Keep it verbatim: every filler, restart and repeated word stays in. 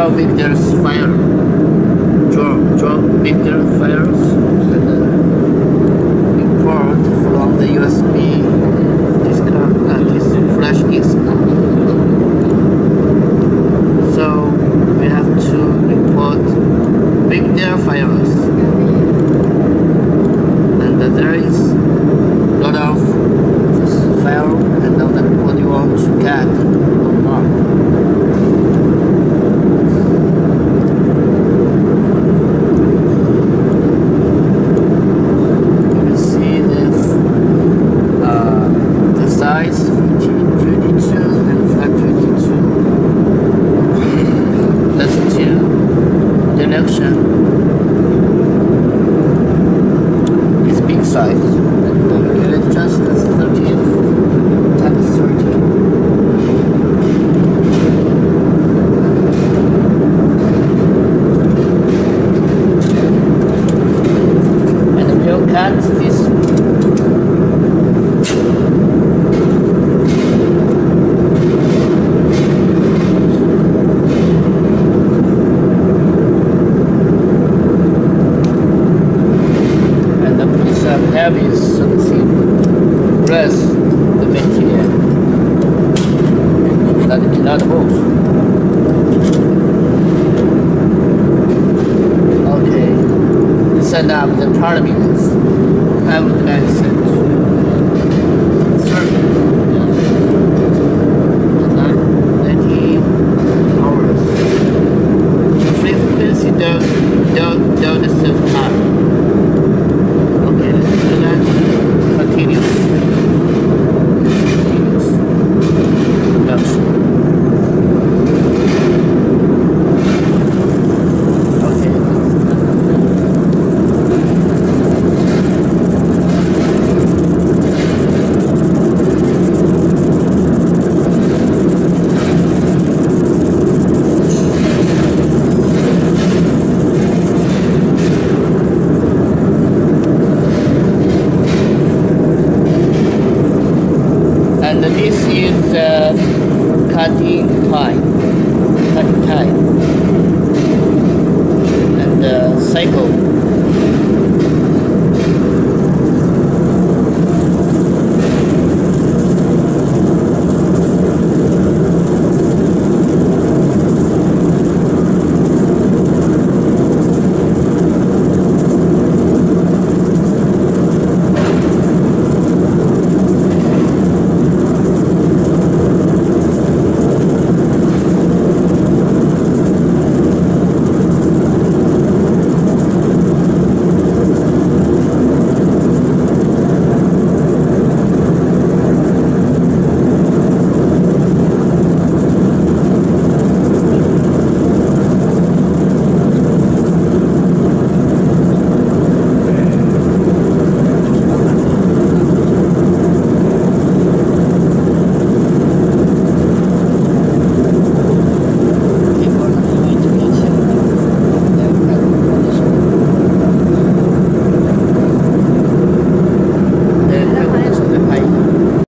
draw Victor's fire. Draw, draw Victor fires and uh, import from the U S B disk, uh, this flash disk. So we have to import Victor files, and uh, there is a lot of file and uh, what you want to get. It's big size, and uh, let's just as thirty times thirty. And we'll cut this. Heavy something, press the material that cannot move. Okay, set up the terminals. I would like to set thirty, ninety hours. The frequency don't, don't, don't the same time. Continuous. Continuous. Production. Okay. And this is uh, cutting time, cutting time, and uh, cycle.